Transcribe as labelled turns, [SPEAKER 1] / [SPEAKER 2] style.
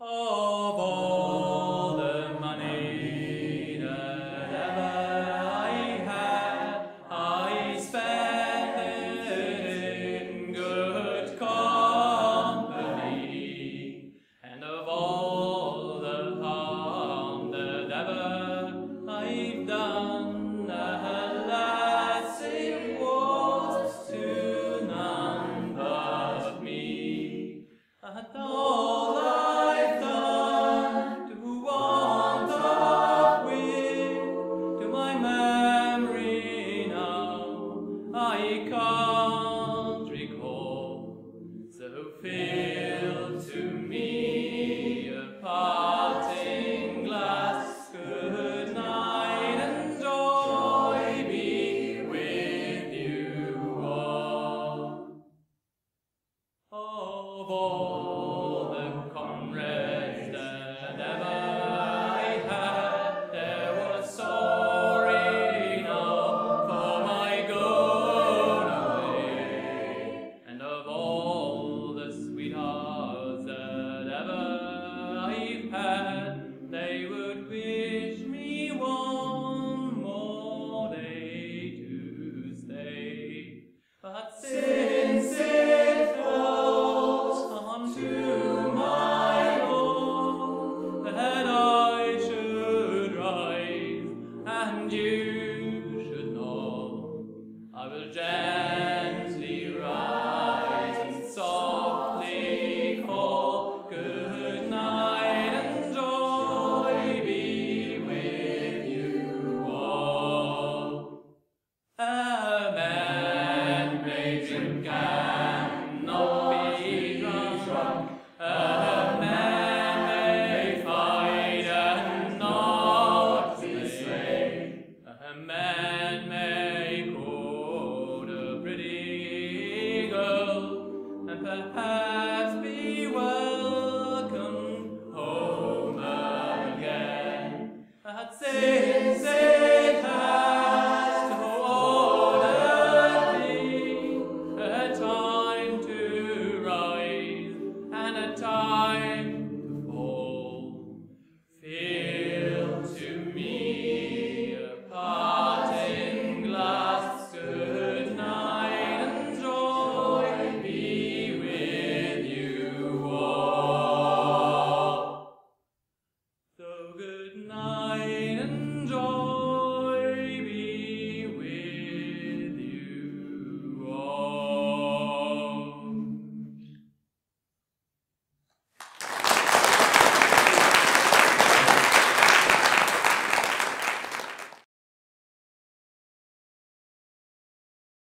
[SPEAKER 1] Of all the money that ever I had, I spent it in good company, and of all the harm that ever I've done, alas, it was to none but me. And all I've done to want of will, to my memory now, I can't recall. So fill to me a parting glass, good night and joy be with you all. Of all the comrades that ever I had, there was sorry enough for my going away, and of all the sweethearts that ever I've had, they would wish me one more day to stay. But since it falls unto my lot that I should rise and you should not, I will